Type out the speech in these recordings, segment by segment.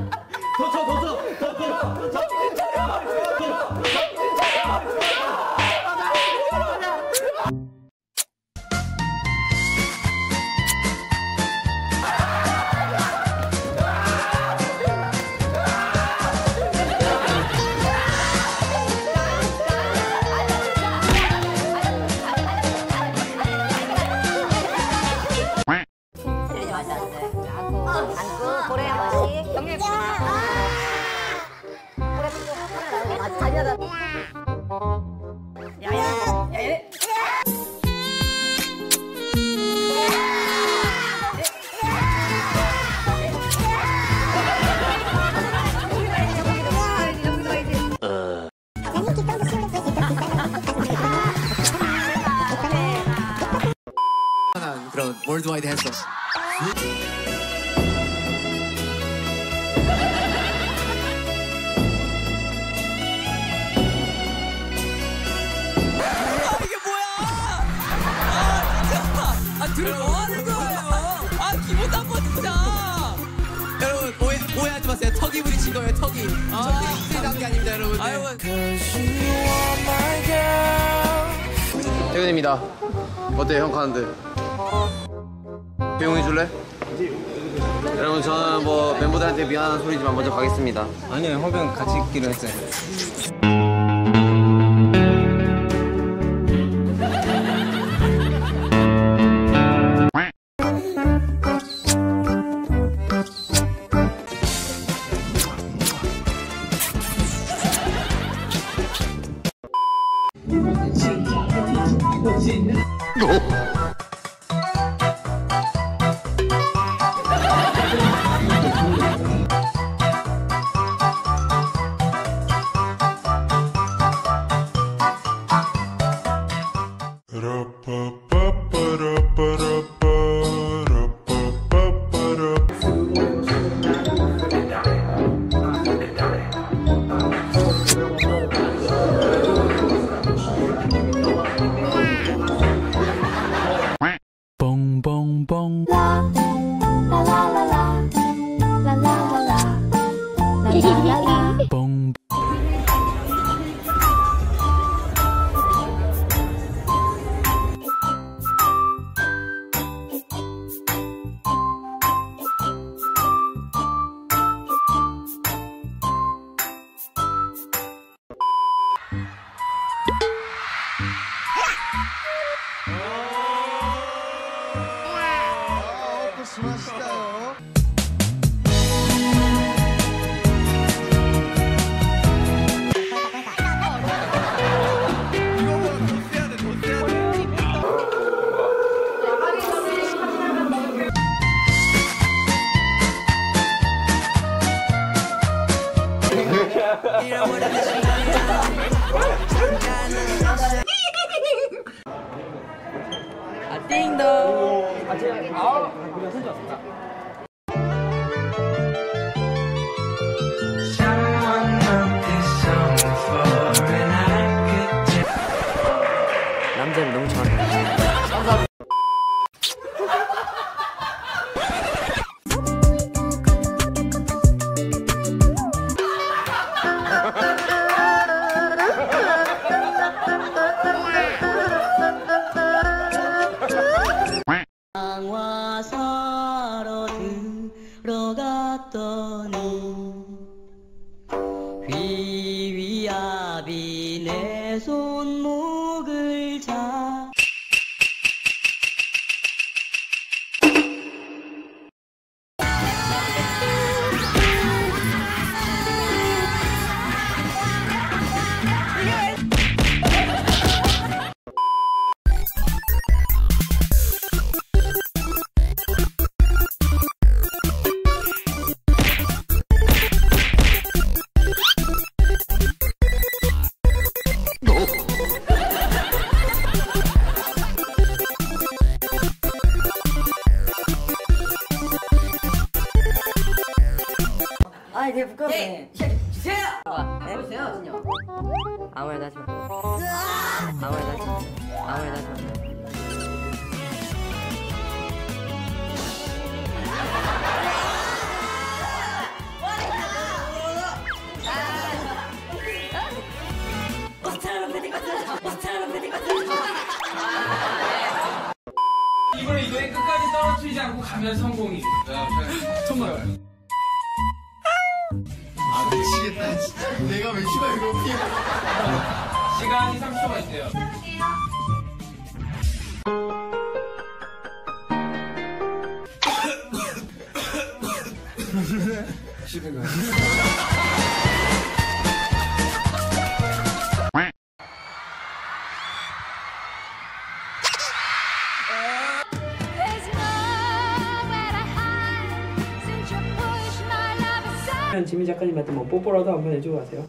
그런 월드와이드 했어. 이게 뭐야? 진짜. 둘이 뭐 하는 거예요? 기분 나빠 진짜. 여러분 오해하지 마세요. 턱이 부딪힌 거예요. 턱이. 저희 단계 아닙니다, 여러분. 태훈입니다. 어때 형 가는데? 배웅해 줄래? 여러분 저는 뭐 멤버들한테 미안한 소리지만 먼저 가겠습니다. 아니요, 형병 같이 있기로 했어요. 뽕뽕뽕 뽕 맛있어요. 띵동. 남자를 너무 잘해. 강화사로 들어갔더니 휘휘아비 내 손목을 잡 되게 부끄럽네. 주세요. 네? 주세요, 진영. 아무 말도 하지 마. 아무 말도 하지 마. 아무 말도 하지 마. 이번에 이거에 끝까지 떨어뜨리지 않고 가면 성공이. 정말. 아 미치겠다 진짜. 내가 왜 씨발 이거 피해. 시간이 30초가 있대요. 시대가. 지민 작가님한테 뭐 뽀뽀라도 한번 해주고 가세요.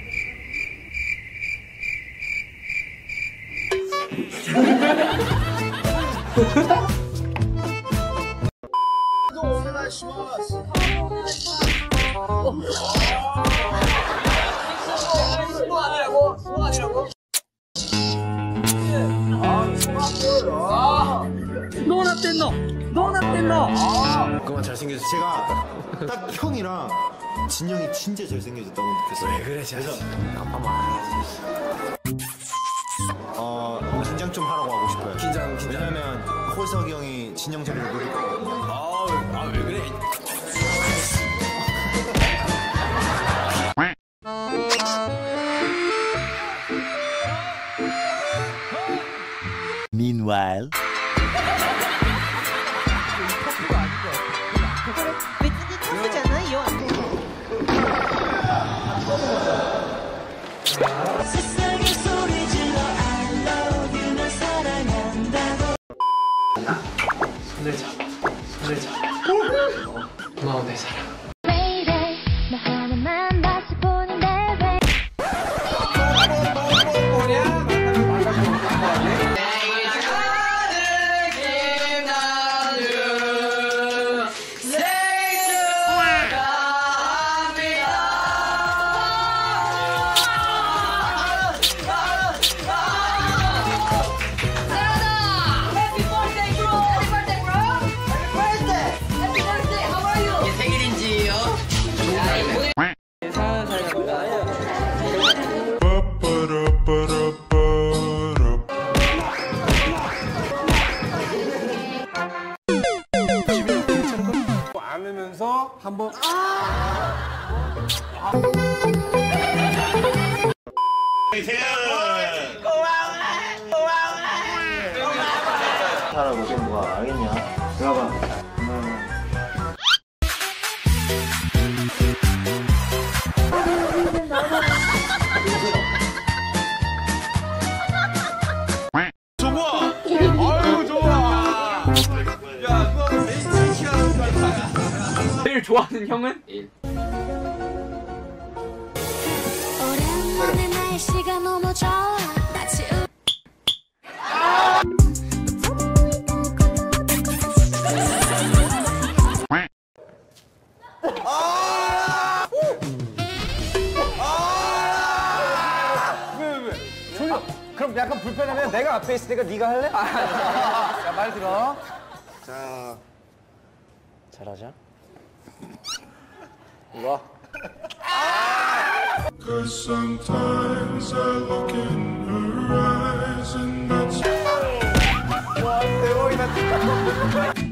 그만 잘생겨서 제가 딱 형이랑 진영이 진짜 잘생겨졌다고 느꼈어요. 왜 그래 그래서 긴장 좀 하라고 하고 싶어요. 긴장. 왜냐면 호석이 형이 진영 자리를 노릴 거거든요. 왜 그래? Meanwhile. 손을 잡아. 고마워 내 사랑. 안으면서 한번 하라고 그럼 뭐가 알겠냐? 들어봐. 제일 좋아하는 형은? 1. 오랜만에 날씨가 너무 좋아. 마치 그럼 약간 불편하면 내가 앞에 있을 테니까 네가 할래? 자, 말 들어. 자 잘하자. 이리 와. Cause sometimes I look in her eyes and that's 와 대박이다 진짜.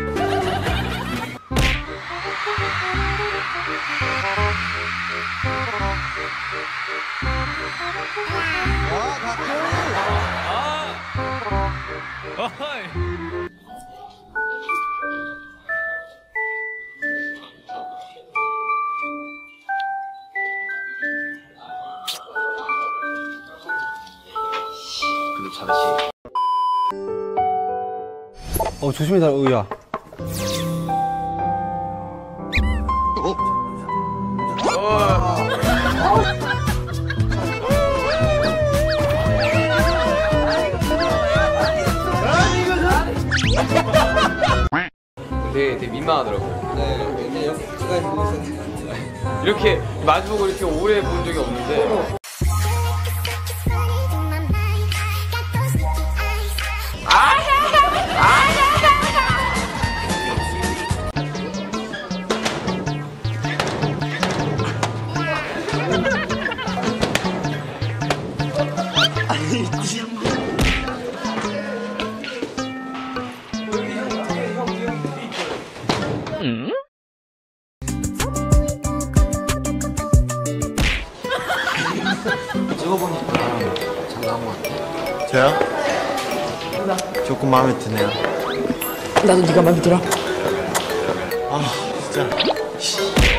근데 잘했지. 조심히 다 우야. 되게 민망하더라고요. 네, 이제 역까지 보고 있었는데. 이렇게 마주보고 이렇게 오래 본 적이 없는데. 아니 찍어보니까 잘 나온 것 같아요. 저요? 조금 마음에 드네요. 나도 네가 마음에 들어. 아 진짜